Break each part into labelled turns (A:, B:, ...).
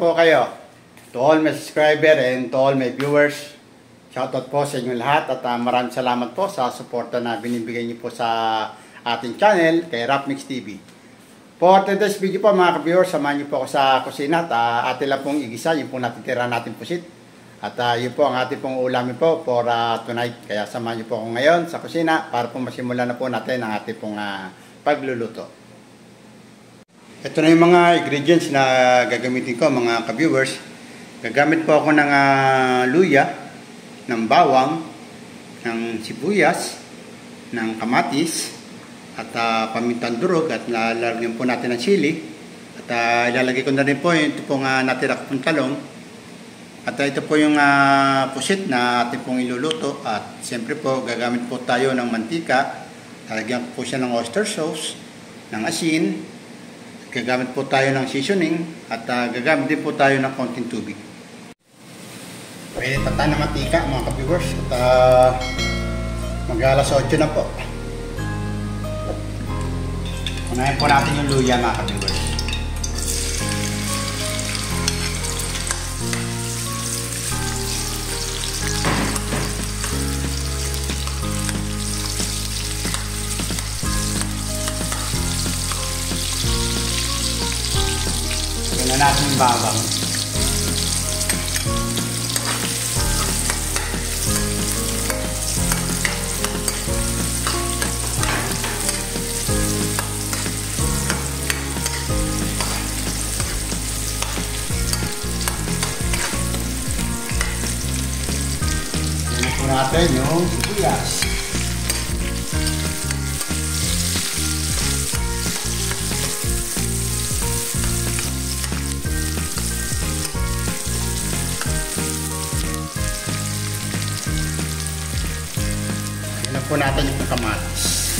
A: po kayo. To all my subscriber and to all my viewers. Shoutout po sa inyo lahat at maraming salamat po sa suporta na binibigay niyo po sa ating channel kay Rapmix TV. For today's video po mga ka-viewers, samahan niyo po ako sa kusina at atin lang pong igisa yung pong natitira natin pusit. At yun po ang ating pong ulamin po for tonight. Kaya samahan niyo po ako ngayon sa kusina para po masimulan na po natin ang ating pong pagluluto. Ito na yung mga ingredients na gagamitin ko mga ka-viewers. Gagamit po ako ng luya, ng bawang, ng sibuyas, ng kamatis, at pamintang durog at lalagyan po natin ng sili. At ilalagay ko na rin po ito pong natira kong talong. At ito po yung pusit na ating pong iluluto. At siyempre po gagamit po tayo ng mantika. Lalagyan po siya ng oyster sauce, ng asin. Gagamit po tayo ng seasoning at gagamit din po tayo ng konting tubig. Pwede tayo ng mantika mga ka-viewers at mag-alas 8 na po. Unahin po natin yung luya mga ka-viewers. Lagyan na natin yung bawang. Lagyan po natin yung sibuyas. Po natin yung kamatis.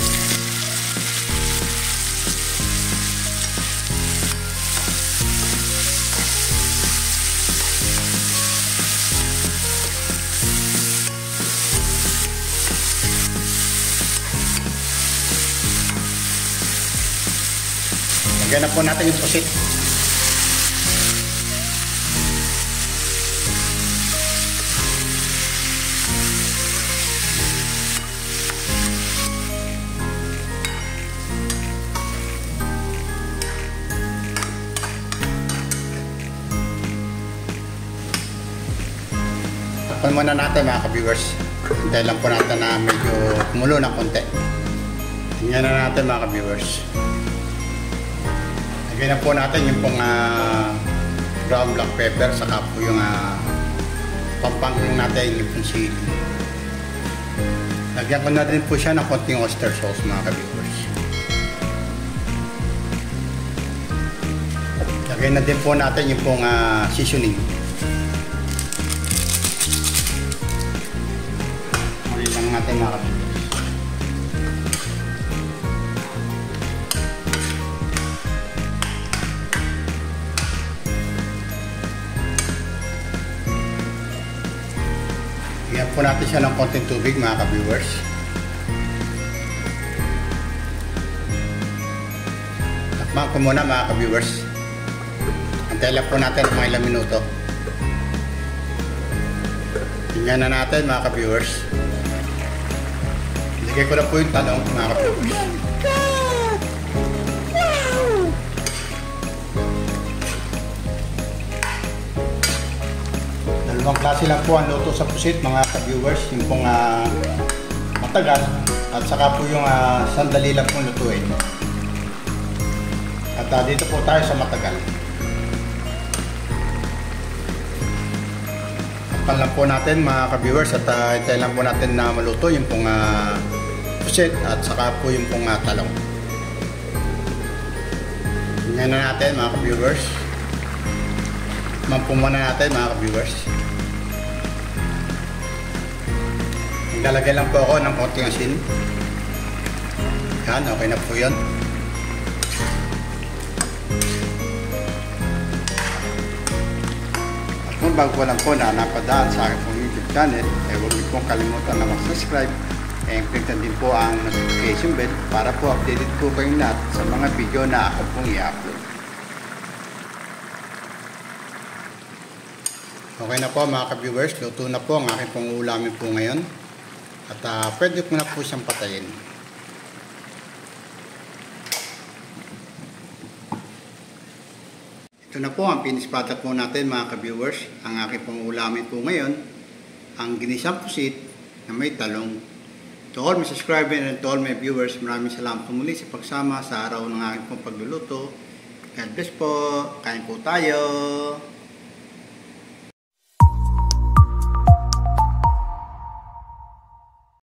A: Lagyan na po natin yung pusit. Takpan muna natin mga ka-viewers. Hintayin lang po natin na medyo kumulo ng konti. Tingnan na natin mga ka-viewers. Lagyan na po natin yung pong brown black pepper saka po yung pampangin natin yung pong sili. Lagyan ko na rin po siya ng konting oyster sauce mga ka-viewers. Lagyan na din po natin yung pong seasoning. Natin mga ka-viewers. Bigyan po natin siya ng konting tubig mga ka-viewers. Takpan ko muna mga ka-viewers. Antayin lang po natin mga ilang minuto. Tingnan na natin mga ka-viewers. Lagay ko na po yung talong mga ka-viewers. Dalawang klase lang po ang luto sa pusit mga ka-viewers. Yung pong matagal at saka po yung sandali lang pong lutuin. At dito po tayo sa matagal. Takpan lang po natin mga ka-viewers at hintayin lang po natin na maluto yung pong pusit at saka po yung pong talong. Tingnan na natin mga ka-viewers. Mampo muna natin mga ka-viewers. Naglalagay lang po ako ng konting asin. Yan, okay na po yun. At kung bago lang po na napadaan sa aking pong YouTube channel, huwag niyo pong kalimutan na mag-subscribe. click na din po ang notification bell para po updated po kayong lahat sa mga video na ako pong i-upload. Okay na po mga ka-viewers, luto na po ang aking pong ulamin po ngayon. At pwede ko na po siyang patayin. Ito na po ang finished product po natin mga ka-viewers. Ang aking pong ulamin po ngayon, ang ginisang pusit na may talong. To all my subscribers and to all my viewers, maraming salamat po muli sa pagsama sa araw ng aking pong pagluluto. God bless po, kain po tayo.